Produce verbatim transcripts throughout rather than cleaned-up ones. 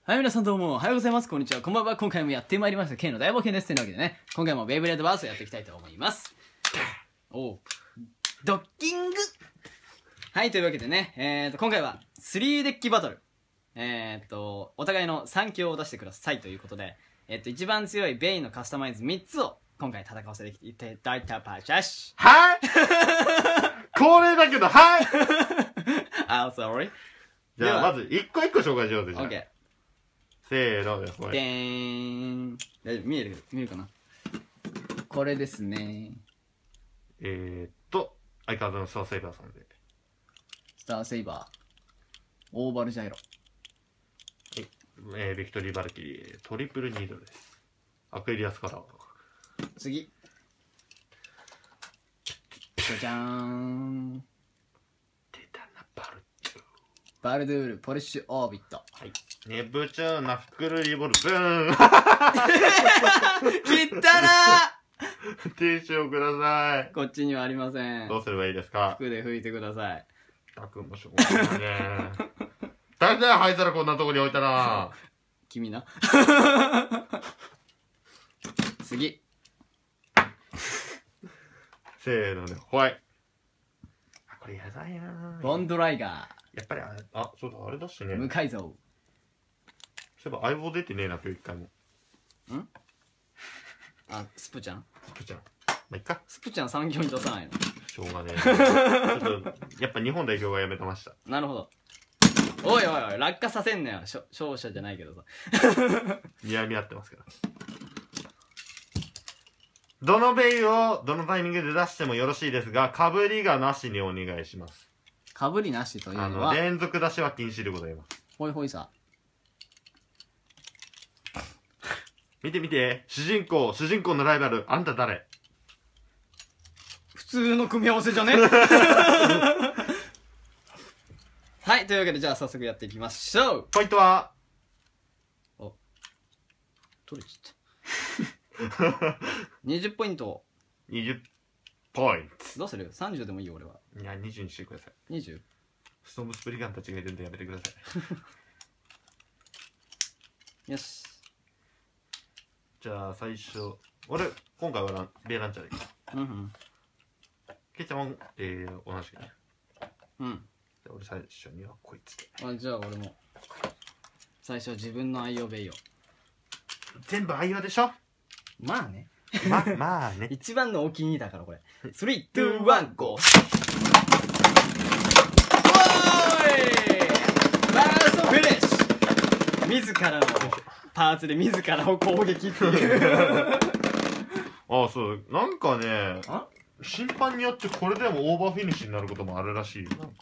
はい、皆さんどうも、おはようございます。こんにちは。こんばんは。今回もやってまいりました。K の大冒険です。というわけでね、今回もベイブレードバースをやっていきたいと思います。おう。ドッキングはい、というわけでね、えーと、今回はスリーデッキバトル。えーと、お互いのさん強を出してくださいということで、えーと、一番強いベイのカスタマイズみっつを今回戦わせていただいたパーチャッシュ。 はい恒例だけど、はいあ、sorry。 じゃあ、まず、一個一個紹介しようぜ、じゃあ。 OK。 せーの、で、こでれ。 ーん。大丈夫見える見えるかなこれですね。 えーっと、相変わらずのスターセイバーさんで。 スターセイバー。オーバルジャイロ。 えー、ビクトリーバルキリー、トリプルニードルです。アクエリアスカラー。 次。じゃじゃーん。 テタナバルチュー。 バルドゥール、ポリッシュオービット。 はい。ネブチュー、ナックルリボル、ブーン切ったなーティッシュをください。 こっちにはありません。 どうすればいいですか？ 服で拭いてください。 たくんもしょうがないね。誰だよ、灰皿こんなとこに置いたな。 君な。次。 せーのね、ホワイ。あ、これやだいな。 ボンドライガやっぱりあれ、あ、そうだ、あれだしね。 ー。無改造。 そういえば相棒出てねえな、今日一回も。 んあ、スプちゃんスプちゃん。まあ、いっか。 スプちゃん産業に出さないの。 しょうがねえ。ちょっと、やっぱ日本代表がやめてました。 なるほど。おいおいおい、落下させんなよ。勝者じゃないけどさ。 に合み合ってますから。どのベイをどのタイミングで出してもよろしいですが、かぶりがなしにお願いします。 かぶりなしというあの、 のは、 連続出しは禁止でございます。 ほいほいさ。 見て見て、主人公、主人公のライバル、あんた誰？ 普通の組み合わせじゃねはい、というわけでじゃあ早速やっていきましょう。 ポイントはお、取れちゃった。にじゅうポイント。 にじゅうポインどうする ?さんじゅう でもいいよ、俺は。 ト。いや、にじゅうにしてください。 にじゅう? ストームスプリガンたちがいるんでやめてください。 よし。 じゃあ、最初。俺、今回はランベイランチャーでいい。 うんうん。 ケイちゃんは、えー、同じくね。 うん。 じゃあ、俺最初にはこいつで。 あ、じゃあ俺も。最初は自分の愛用ベイを。 全部愛用でしょ？ まあね。 ま、まあね。 一番のお気に入りだからこれ。スリー、ツー、ワン、ゴー。おーい！バーストフィニッシュ！自らのパーツで自らを攻撃っていうああ、そう。なんかね、 あ審判によってこれでもオーバーフィニッシュになることもあるらしいよ。なんか。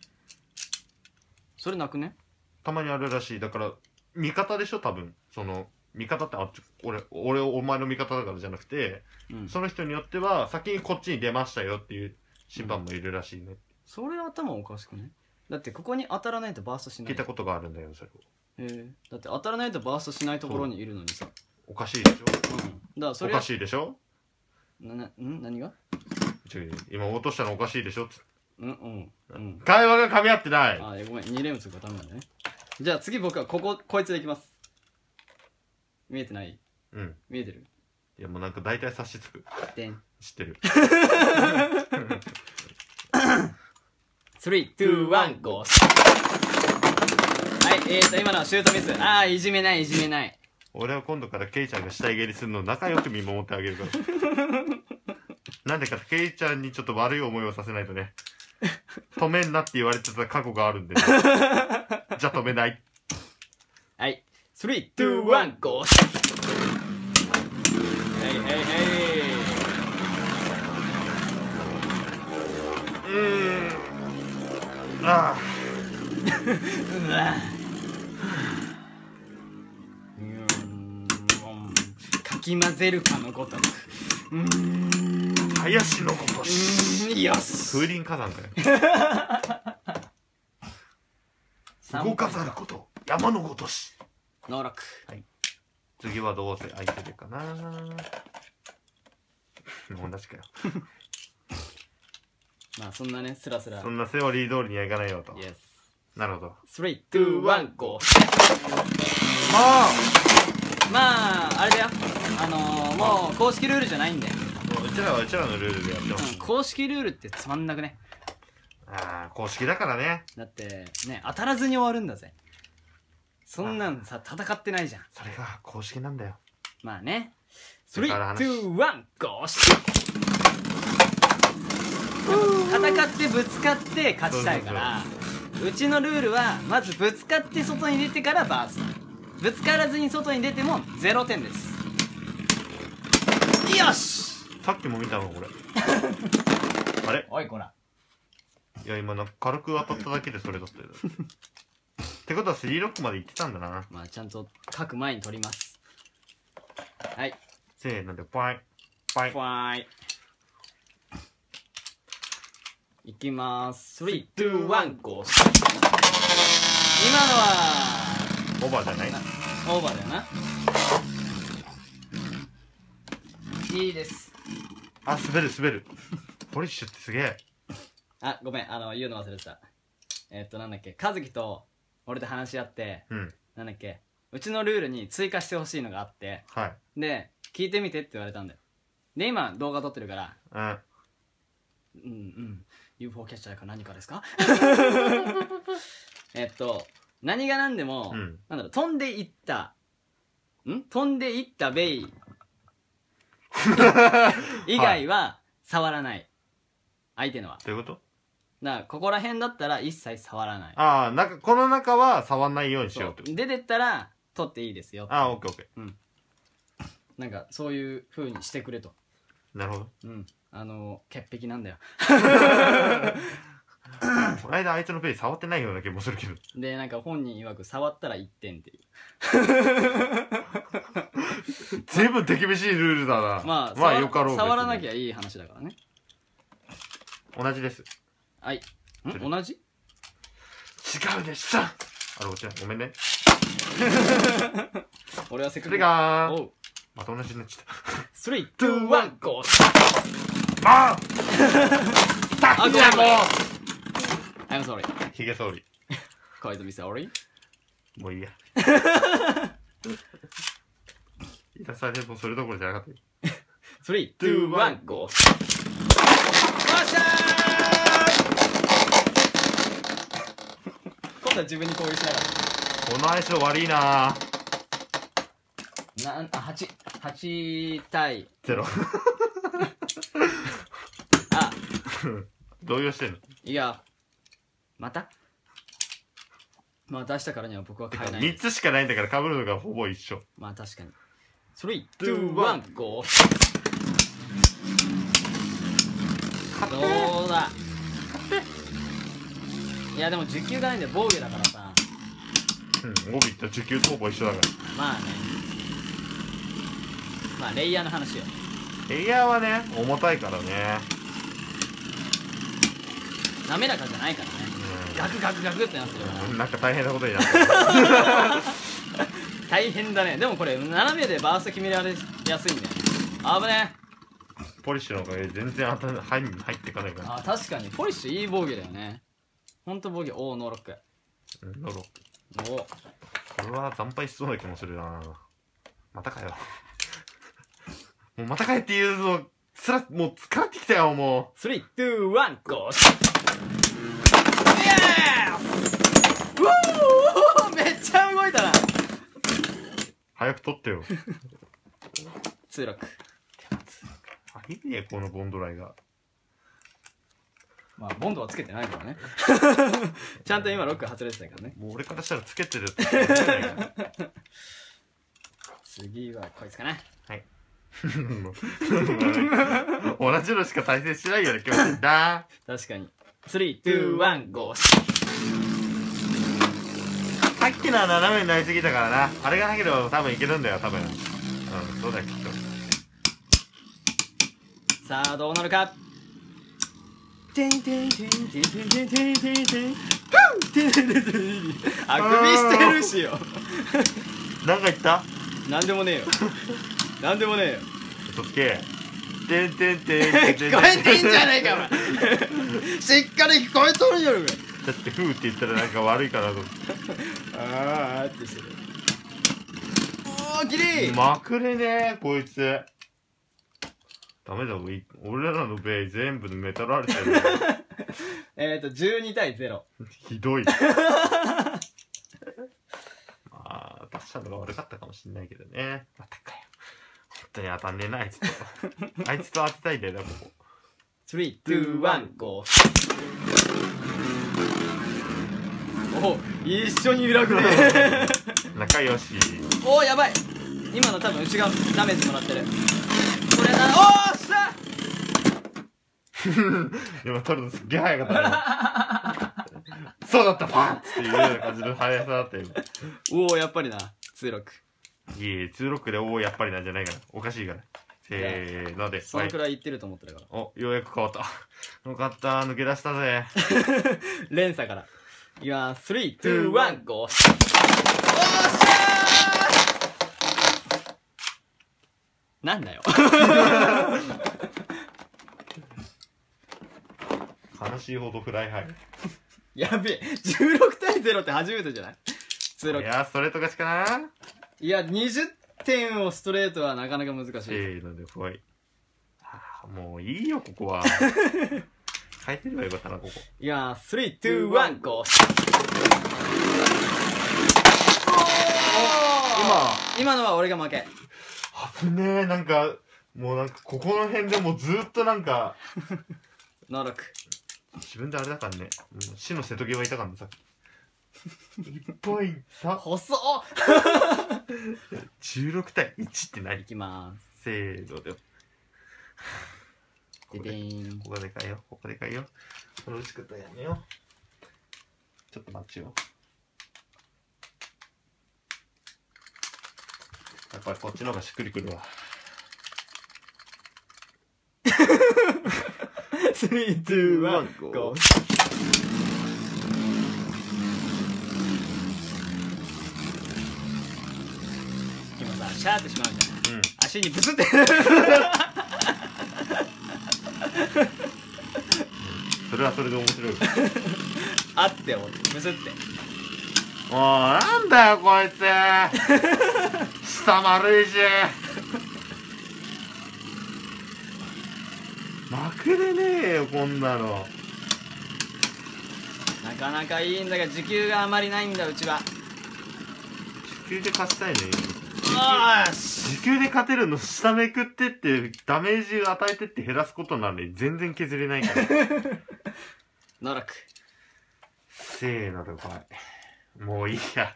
それなくね？ たまにあるらしい。だから、味方でしょ多分。その、味方ってあっち、俺、俺、お前の味方だからじゃなくて、 うん、 その人によっては、先にこっちに出ましたよっていう審判もいるらしいね。うん、 それ頭おかしくね？だってここに当たらないとバーストしない。 聞いたことがあるんだよ、それを。 へえ。だって当たらないとバーストしないところにいるのにさ。 おかしいでしょ？ うん。だからそれおかしいでしょ？ な、な、ん何が？ ちょ今落としたのおかしいでしょ？ うんうんうん。 会話が噛み合ってない。 あ、ごめん、に連打つがダメなんだね。じゃあ次僕はここ、こいつでいきます。見えてない？ うん。 見えてる？ いやもうなんか大体察しつく。 でん。 知ってる。 スリー、ツー、ワン、ゴー。はい、えーと、今のはシュートミス。あー、いじめない、いじめない。 俺は今度からケイちゃんが死体蹴りするのを仲良く見守ってあげるから。なんでかってケイちゃんにちょっと悪い思いをさせないとね。止めんなって言われてた過去があるんで、ね。じゃあ止めない。 はい。スリー、ツー、ワン、ゴー。へいへいへい。 うーん。ああ。 うわかき混ぜるかのごとく。うーん。 林のごとし。 よし。 風林火山かよ。動かざること。山のごとし。 能力。 はい。次はどうせ相手でかな。同じかよ。 まあそんなね、スラスラ。 そんなセオリー通りにはいかないよと。 Yes。 なるほど。 スリー、ツー、ワン、ゴー。 あまああれだよ、あのー、もう公式ルールじゃないんだよ、 あ、うちらはうちらのルールでやってまうん、 す。 公式ルールってつまんなくね。 ああ、公式だからね。 だってね、当たらずに終わるんだぜ。そんなんさ戦ってないじゃん。 それが公式なんだよ。 まあね。 それから話スリー、ツー、ワン、ゴーシュ戦ってぶつかって勝ちたいから、うちのルールはまずぶつかって外に出てからバース、ぶつからずに外に出てもゼロてんです。よしさっきも見たのこれ。あれ、 おいこら、 いや今なんか軽く当たっただけでそれだったよ。ってことはスリーロックまで行ってたんだな。 まあちゃんと書く前に取ります。はい、 せーのでパイパイ。 ファイいきまーす。スリー、ツー、ワン、ゴー。今のはオーバーじゃない？ オーバーだよな。いいです。 あ、滑る滑る。ポリッシュってすげえ。 あ、ごめん、あの言うの忘れてた。えー、っとなんだっけ、和樹と俺で話し合って、 うん。 なんだっけ、うちのルールに追加してほしいのがあって、 はい。 で聞いてみてって言われたんだよ。で今動画撮ってるから、 うん。 うんうん、ユーフォー キャッチャーか何かですか？えっと何が何でも、 うん、 なんだろう、飛んでいったん飛んでいったベイ以外は触らない、相手のは。 どういうこと？ だからここら辺だったら一切触らない。 ああ、なんかこの中は触んないようにしようってこと。 出てったら取っていいですよ。 ああ、オッケーオッケー。なんかそういう風にしてくれと。 ー。なるほど。 うん、あの潔癖なんだよ。 この間あいつのページ触ってないような気もするけど。 でなんか本人曰く触ったらいってんっていう。 随分手厳しいルールだな。 まあ、 まあよかろう。 触らなきゃいい話だからね。 同じです。 はい。ん同じ？ 違うでしょ。あれ、おちゃんごめんね。 俺はせっかく。 それがおう。 また同じになっちゃった。 スリー、ツー、ワン、ゴー。 あああ、ごめん、もう。I'm sorry。 ひげ総理。 小泉 sorry。 もういいや。いたされもそれどころじゃなかったよ。 スリー、ツー、ワン、ゴー。よっしゃー。今度は自分に攻撃しなかっこの相性悪いな。 た。なん、あ、はち、はち対ゼロ。 あ、 動揺してんの？ いや、またまあ出したからには僕は変えない。 みっつしかないんだから被るのがほぼ一緒。 まあ確かに。スリー、ツー、ワン、ゴー。どうだ。いやでも時給がないんで防御だからさ。 うん、帯と時給とほぼ一緒だから。 まあね、まあレイヤーの話よ。 エイヤーはね、重たいからね。 滑らかじゃないからね。ガクガクガクってなってるから、 うん、なんか大変なことになってる。 大変だね。でもこれ斜めでバースト決められやすいんだよ。あぶね。 ポリッシュのおかげで全然当たる、入っていかないから。 あ、確かにポリッシュいい防御だよね。ほんと防御。おお、ノーロック。 うん、ノロ。 おお、 これは惨敗しそうな気もするな。またかよ。もうまたかよっていうのすらもう疲れてきたよ。もうスリー、ツー、ワン、ゴー。イエース。うおー、めっちゃ動いたな。 早く取ってよ。 ツーロック。 あ、いいね、このボンドライが。 まあボンドはつけてないからね。ちゃんと今ロック外れてたからね。 もう俺からしたらつけてるって思えないから。 次はこいつかな。 はい。同じのしか対戦しないよね、今日だ。 確かに。スリー、ツー、ワン、ゴー。 さっきのは斜めになりすぎたからな。あれがなければ多分いけるんだよ、多分。うん、そうだよ、きっと。 さあ、どうなるか。てんてんてんてんてんてんてんてんてんてん。あくびしてるしよ。 なんか言った？ なんでもねえよ。なんでもねえよ。 嘘つけ。てんてんてんてんてん。 聞こえてんじゃねえか、お前。しっかり聞こえとるよ、お前。 だってフーって言ったらなんか悪いかなと思って。 あーってしてる。 ーギリまくれねーこいつ。ダメだ、俺らのベイ全部メタルあるてる。 えっとじゅうにたいゼロ。 ひどい。まあ出したのが悪かったかもしんないけどね。またかよ、本当に当たんねえなあいつと。あいつと当てたいんだよなここ。 スリー、ツー、ワン、ゴー。お、一緒に揺らぐね。 仲良し。 おー、やばい。今の多分内側ダメージもらってる。これな、おーっしゃ。 今取るのすっげえ早かったね。そうだったパンっていうような感じの速さだったよ。 おお、やっぱりな。ツーロック。 いえいえ、ツーロックでおおやっぱりなんじゃないかな。おかしいから。せーので。 そのくらい言ってると思ってるから。 お、ようやく変わった。よかった、抜け出したぜ。 連鎖から。いきます。スリー、ツー、ワン、ゴー。おーっしゃー。なんだよ。 悲しいほどフライハイ。 やべえ。じゅうろくたいゼロって初めてじゃない？ツーロック。 いやー、ストレート勝ちかな。 いや、にじゅってんをストレートはなかなか難しい。 せーので、ほい。あーもういいよ、ここは。変えてればよかったな、ここ。 いやー、スリー、ツー、ワン、ゴー。今、今のは俺が負け。 危ねえ、なんか、もうなんか、ここの辺でもうずっとなんか、 ノーロック。 自分であれだからね、もう死の瀬戸際いたからね、さっき。いっぽい差。 細っ。 じゅうろくたいいちって何？ いきまーす。 せーので。 ででーん。 ここでかいよ、ここでかいよ。この打ち方やめよう。ちょっと待ちよ。やっぱりこっちの方がしっくりくるわ。 スリー、ツー、ワン、ゴー。今さ、シャーってしまうじゃん。 うん。 足にブスって。 それはそれで面白い。 あって思って、ブスって。 もう、なんだよ、こいつ。下丸いし。まくれねえよ、こんなの。 なかなかいいんだが、時給があまりないんだ、うちは。 時給で勝ちたいね。 あーし。 時給で勝てるの下めくってってダメージを与えてって減らすことなんで全然削れないから。 ノーロック。 せーので、はい。もういいや。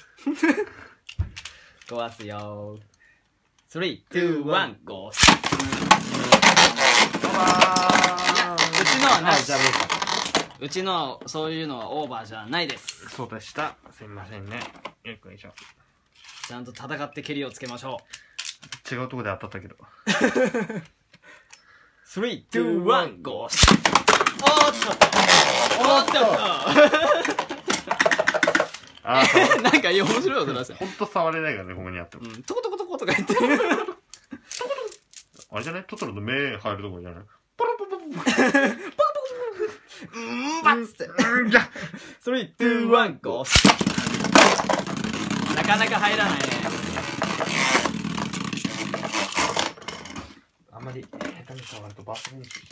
壊すよー。スリー、ツー、ワン、ゴー。うちのはなし。うちのはそういうのはオーバーじゃないです。 そうでした。すいませんね。よっこいしょ。 ちゃんと戦って蹴りをつけましょ違うとこで当たったけど。 う。スリー、ツー、ワン、ゴー。おーっとおーっとあー、 なんかいい面白い音出した。 ほんと触れないからね、ここにあっても。 うん、トコトコトコとか言って。 あれじゃないトトロの目入るとこじゃないポロポロポロポロ。 うんばっつって。 うんじゃ。 スリー、ツー、ワン、ゴー。なかなか入らないね。 あんまり下手に触るとバスにしちゃ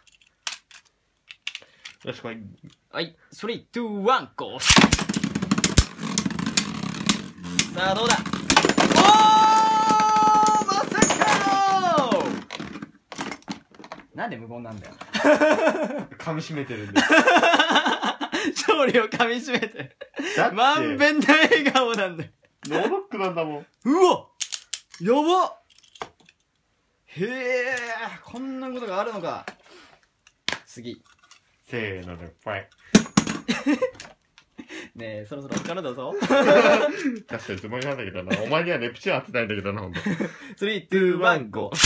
う。よし、こい。 はい、スリー、ツー、ワン、ゴー。さあ、どうだ。おー、まさかのなんで無言なんだよ。 噛み締めてるんで。 勝利を噛み締めてだってまんべんな笑顔なんだよ。 ノーロックなんだもん。 うわやばっ。へえ、こんなことがあるのか。次。 せーので、ファイ。 ねえ、そろそろ他のだぞ。 確かにつもりなんだけどな。お前にはネプチューン当てないんだけどな、ほんと。 スリー、ツー、ワン、ゴー。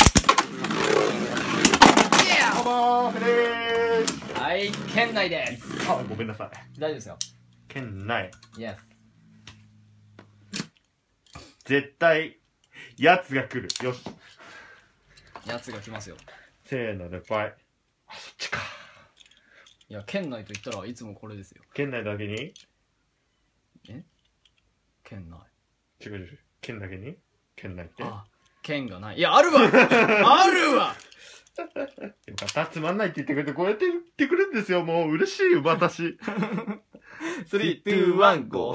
どうもー、フレーシはい、県内です。 あ、ごめんなさい。 大丈夫ですよ。 県内。 イエス。 絶対、やつが来る。よし。 やつが来ますよ。 せーので、ファイ。あ、そっちか。 いや、県内と言ったらいつもこれですよ。 県内だけにえ県内。 違う違う。県だけに剣ないってあ、剣がない。いや、あるわあるわよかった、つまんないって言ってくれて、こうやって言ってくれるんですよ。もう嬉しいよ、私。 スリー、ツー、ワン、ゴー。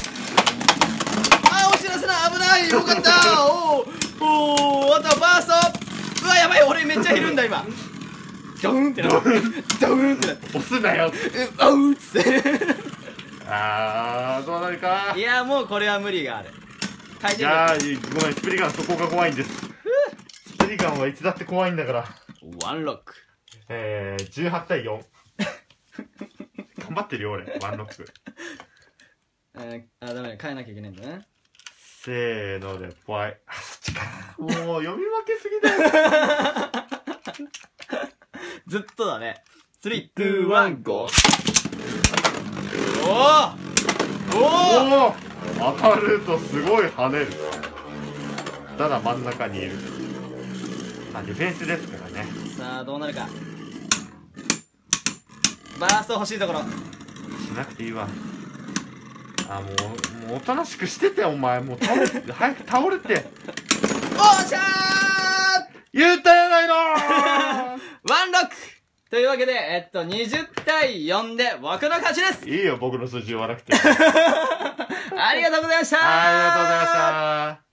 あー、押し出すな、危ない、よかったおー、おー、あとはバースト。うわ、やばい、俺めっちゃ減るんだ、今。ドーンってなって。ドーンってなって。 押すなよ。 う、あうっつって。 あー、どうなるか。 いや、もうこれは無理がある。回い転やー、ごめん、スプリガンそこが怖いんです。スプリガンはいつだって怖いんだから。 ワンロック。 えー、じゅうはちたいよん。頑張ってるよ、俺。ワンロック。 えー、あ、ダメだ、変えなきゃいけないんだね。 せーので、ぽい。あ、そっちか。もう、読み分けすぎだよ。 ずっとだね。スリー、ツー、ワン、ゴー。おーおーおー、当たるとすごい跳ねる。ただ真ん中にいる。あ、ディフェンスですからね。 さあ、どうなるか。バースト欲しいところ。 しなくていいわ。あ、もう、もうおとなしくしてて、お前。もう倒れて、早く倒れて。 おっしゃー言ったやないのー。 ワンロックというわけで、えっと、にじゅうたいよんで僕の勝ちです。 いいよ、僕の数字言わなくて。 ありがとうございました。 ありがとうございました。